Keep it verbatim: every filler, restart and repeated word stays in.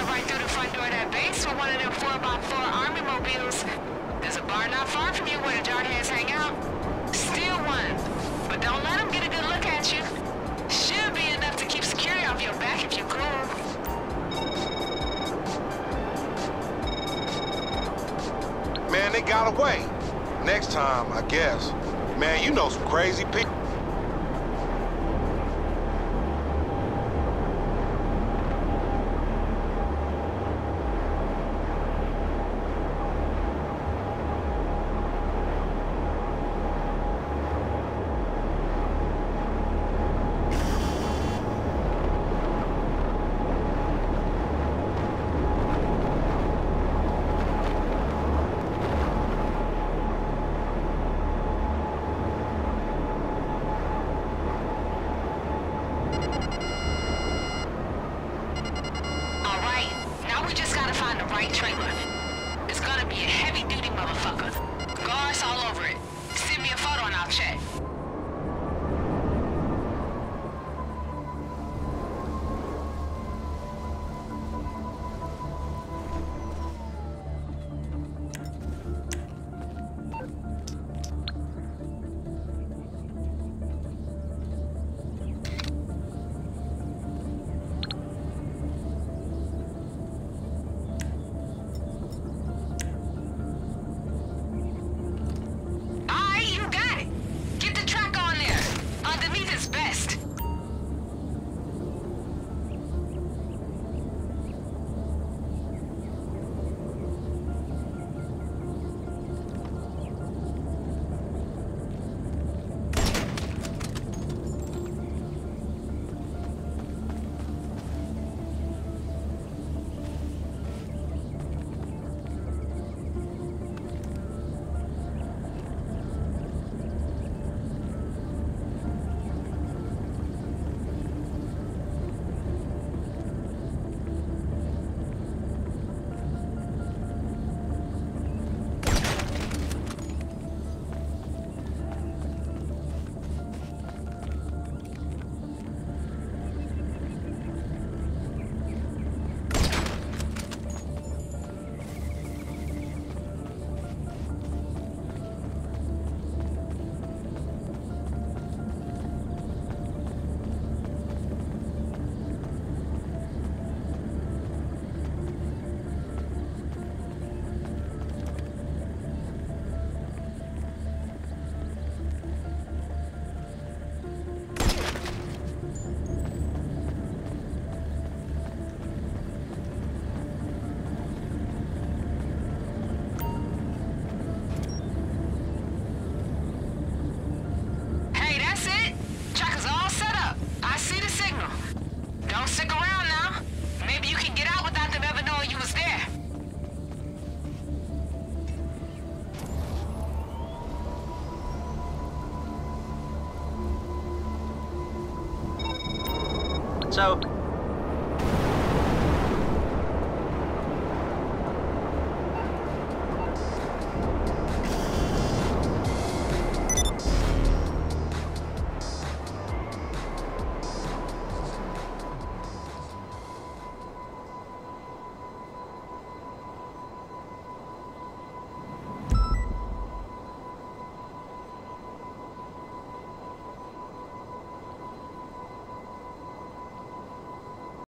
drive right through the front door of that base with one of them four by four army mobiles. There's a bar not far from you where the jarheads hang out. Steal one, but don't let them get a good look at you. Should be enough to keep security off your back if you're cool. Man, they got away. Next time, I guess. Man, you know some crazy people. So,